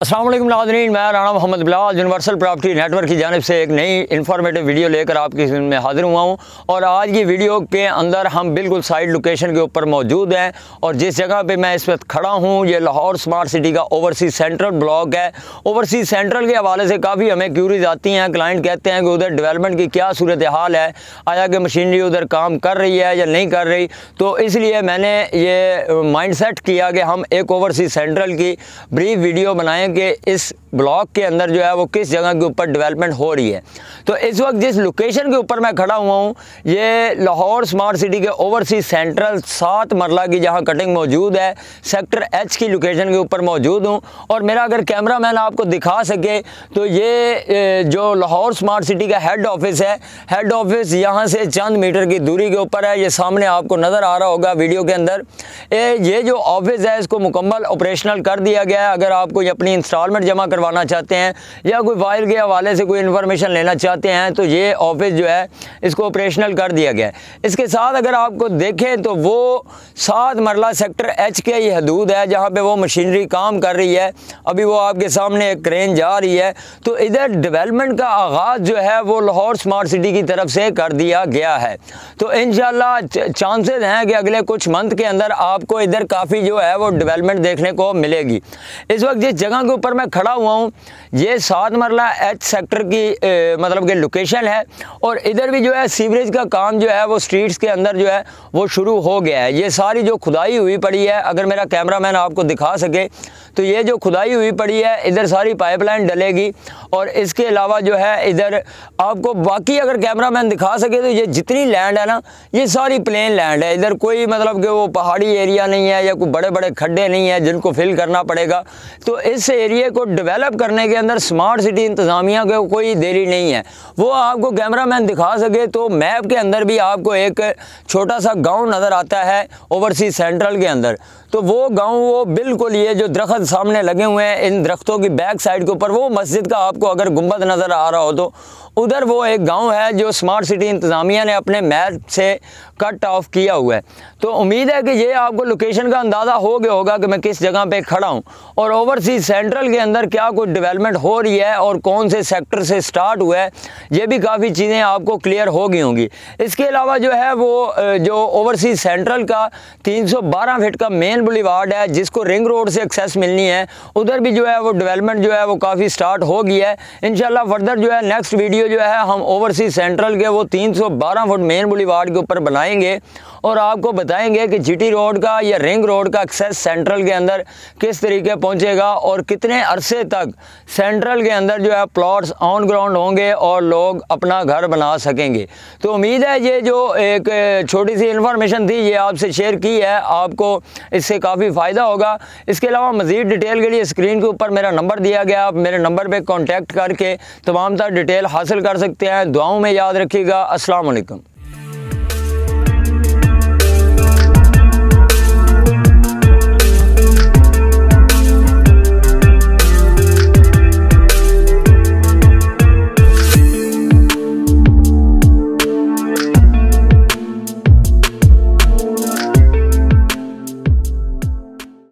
अस्सलाम वालेकुम नाज़रीन, मैं Rana Mohammad Bilal universal property network की जानिब से एक नई इन्फॉर्मेटिव वीडियो लेकर आपकी खिदमत में हाजिर हुआ हूँ। और आज की वीडियो के अंदर हम बिल्कुल साइड लोकेशन के ऊपर मौजूद हैं और जिस जगह पे मैं इस वक्त खड़ा हूँ ये लाहौर स्मार्ट सिटी का ओवरसीज सेंट्रल ब्लॉक है। ओवरसीज सेंट्रल के हवाले से काफ़ी हमें क्यूरीज आती हैं, क्लाइंट कहते हैं कि उधर डेवलपमेंट की क्या सूरत हाल है, आया कि मशीनरी उधर काम कर रही है या नहीं कर रही। तो इसलिए मैंने ये माइंड सेट किया कि हम एक ओवरसीज सेंट्रल की ब्रीफ वीडियो बनाएं कि इस ब्लॉक के अंदर जो है वो किस जगह के ऊपर डेवलपमेंट हो रही है। तो इस वक्त जिस लोकेशन के ऊपर मैं खड़ा हुआ हूँ ये लाहौर स्मार्ट सिटी के ओवरसीज सेंट्रल 7 मरला की जहाँ कटिंग मौजूद है, सेक्टर H की लोकेशन के ऊपर मौजूद हूँ। और मेरा अगर कैमरा मैन आपको दिखा सके तो ये जो लाहौर स्मार्ट सिटी का हेड ऑफिस है, हेड ऑफिस यहाँ से चंद मीटर की दूरी के ऊपर है। ये सामने आपको नज़र आ रहा होगा वीडियो के अंदर। ये जो ऑफिस है इसको मुकम्मल ऑपरेशनल कर दिया गया है। अगर आप कोई अपनी इंस्टॉलमेंट जमा करवाना चाहते हैं या कोई फाइल के हवाले से कोई इन्फॉर्मेशन लेना चाहते हैं तो ये ऑफिस जो है इसको ऑपरेशनल कर दिया गया है। इसके साथ अगर आपको देखें तो वो 7 मरला सेक्टर H के ये हदूद है जहाँ पे वो मशीनरी काम कर रही है। अभी वो आपके सामने एक क्रेन जा रही है। तो इधर डेवलपमेंट का आगाज़ जो है वो लाहौर स्मार्ट सिटी की तरफ से कर दिया गया है। तो इंशाल्लाह चांसेस हैं कि अगले कुछ मंथ के अंदर आपको इधर काफ़ी जो है वो डेवलपमेंट देखने को मिलेगी। इस वक्त जिस जगह के ऊपर मैं खड़ा हुआ हूँ ये 7 मरला H सेक्टर की मतलब कि लोकेशन है। और इधर भी जो है सीवरेज का काम जो है वो स्ट्रीट्स के अंदर जो है वो शुरू हो गया है। ये सारी जो खुदाई हुई पड़ी है, अगर मेरा कैमरामैन आपको दिखा सके तो ये जो खुदाई हुई पड़ी है इधर सारी पाइपलाइन डलेगी। और इसके अलावा जो है इधर आपको बाकी अगर कैमरामैन दिखा सके तो ये जितनी लैंड है ना ये सारी प्लेन लैंड है। इधर कोई मतलब कि वो पहाड़ी एरिया नहीं है या कोई बड़े बड़े खड्डे नहीं है जिनको फिल करना पड़ेगा। तो इस एरिए को डेवलप करने के अंदर स्मार्ट सिटी इंतज़ामिया को कोई देरी नहीं है। वो आपको कैमरामैन दिखा सके तो मैप के अंदर भी आपको एक छोटा सा गाँव नज़र आता है ओवरसीज सेंट्रल के अंदर। तो वो गांव वो बिल्कुल ये जो दरख्त सामने लगे हुए हैं इन दरख्तों की बैक साइड के ऊपर वो मस्जिद का आपको अगर गुंबद नज़र आ रहा हो तो उधर वो एक गांव है जो स्मार्ट सिटी इंतज़ामिया ने अपने मैप से कट ऑफ किया हुआ है। तो उम्मीद है कि ये आपको लोकेशन का अंदाज़ा हो गया होगा कि मैं किस जगह पे खड़ा हूँ और ओवरसीज सेंट्रल के अंदर क्या कुछ डेवलपमेंट हो रही है और कौन से सेक्टर से स्टार्ट हुआ है, ये भी काफ़ी चीज़ें आपको क्लियर हो गई होंगी। इसके अलावा जो है वो जो ओवरसीज सेंट्रल का 312 फीट का मेन बुलीवार्ड है जिसको रिंग रोड से एक्सेस मिलनी है, उधर भी जो है वो डेवलपमेंट जो है वो काफ़ी स्टार्ट हो गई है। इंशाल्लाह फर्दर जो है नेक्स्ट वीडियो जो है हम ओवरसीज सेंट्रल के वो 312 फुट मेन बुलीवार्ड के ऊपर बनाएंगे और आपको बताएंगे कि जीटी रोड का या रिंग रोड का एक्सेस सेंट्रल के अंदर किस तरीके पहुंचेगा और कितने अरसे तक सेंट्रल के अंदर जो है प्लॉट्स ऑन ग्राउंड होंगे और लोग अपना घर बना सकेंगे। तो उम्मीद है ये जो एक छोटी सी इन्फॉर्मेशन थी ये आपसे शेयर की है, आपको इससे काफ़ी फ़ायदा होगा। इसके अलावा मज़ीद डिटेल के लिए स्क्रीन के ऊपर मेरा नंबर दिया गया, आप मेरे नंबर पर कॉन्टैक्ट करके तमाम तर डिटेल हासिल कर सकते हैं। दुआओं में याद रखिएगा। अस्सलाम वालेकुम।